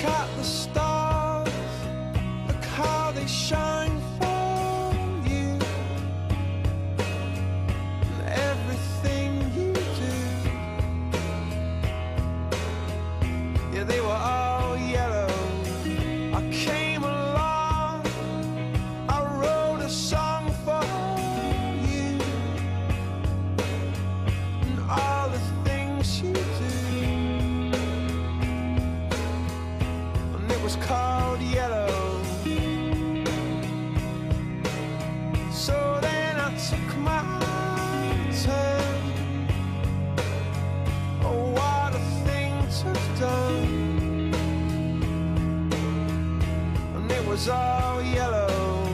at the stars, look how they shine for you, and everything you do. Yeah, they were all yellow. I came along, I wrote a song for you, and all the things you do. And it was called Yellow. So then I took my turn. Oh, what a thing to have done. And it was all yellow.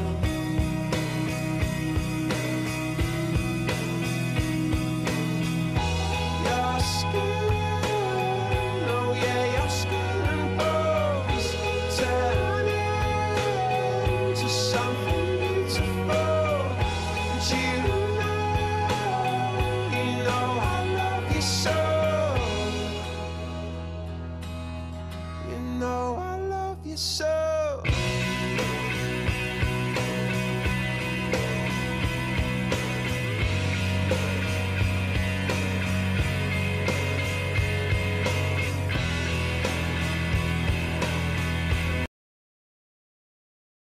Your skin, oh yeah, your skin and bones turn into something beautiful. And you know I love you so. You know I love you so.